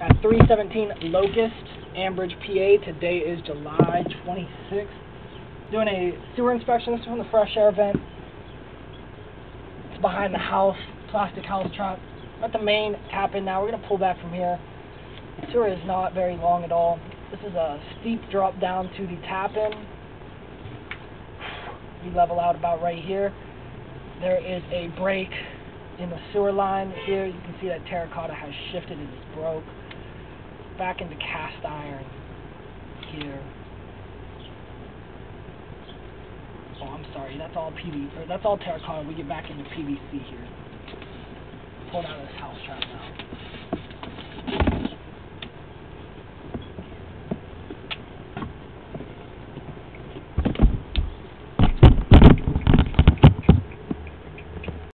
at 317 Locust, Ambridge, PA. Today is July 26th. Doing a sewer inspection. This is from the fresh air vent. It's behind the house, plastic house trap. We're at the main tap in now. We're going to pull back from here. The sewer is not very long at all. This is a steep drop down to the tap in. We level out about right here. There is a break in the sewer line here. You can see that terracotta has shifted and is broke. Back into cast iron here. Oh, I'm sorry. That's all PVC, or that's all terracotta. We get back into PVC here. Pulled out of this house trap now.